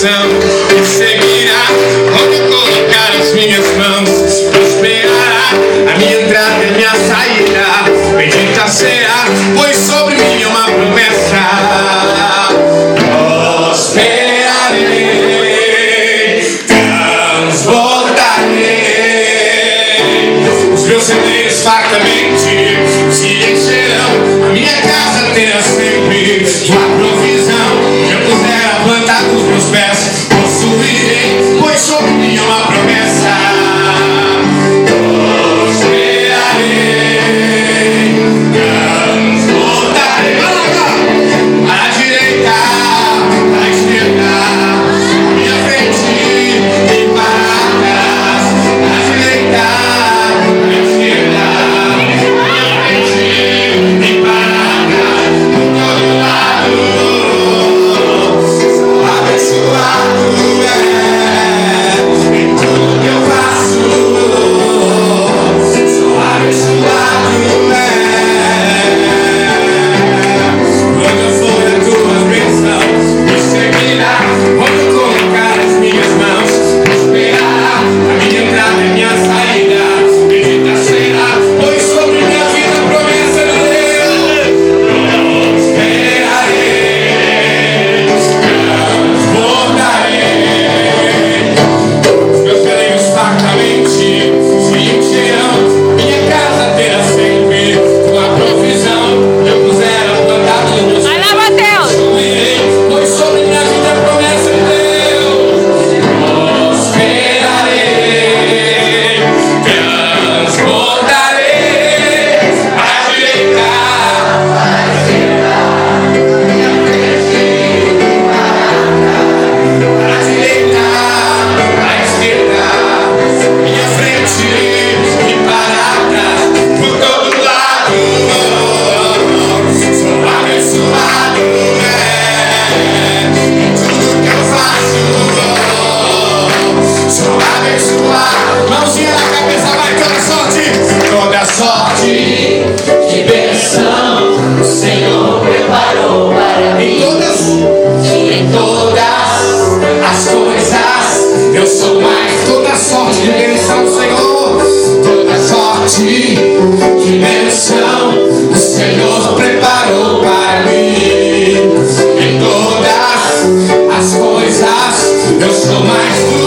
bênção me seguirá. Onde eu colocar as minhas mãos, prosperará a minha entrada e a minha saída. Bendita será, pois sobre mim é uma promessa. Prosperarei, transbordarei. Os meus celeiros fartamente se encherão. A minha casa terá sempre tua provisão. Eu puser a planta dos meus pés, possuirei, pois sobre mim é uma promessa. Prosperarei, transbordarei. À direita, à esquerda, à minha frente e para trás. À direita, à esquerda, à minha frente e para trás. Por todo lado, sou abençoado em tudo que eu faço. Sou abençoado quando eu for a tua bênção me seguirá. Quando eu colocar as minhas mãos, prosperará a minha entrada e a minha saída. Bendita será, pois sobre minha vida a promessa de Deus. Prosperarei, transbordarei. Os meus celeiros fartamente se encherão. Minha casa terá sempre tua provisão. Eu puser a planta dos meus Vai lá, Mateus! possuirei, pois sobre minha vida a promessa de Deus. Prosperarei, transbordarei. À direita, à esquerda, minha frente à direita, à esquerda, minha frente e para trás. Por todo lado, sou abençoado em tudo que eu faço. Sou abençoado. Mãozinha na cabeça, vai toda sorte. Toda sorte, que bênção o Senhor preparou para mim. Em todas as coisas eu sou mais. Toda sorte, que bênção o Senhor. Toda sorte, que bênção o Senhor preparou para mim. Em todas as coisas eu sou mais.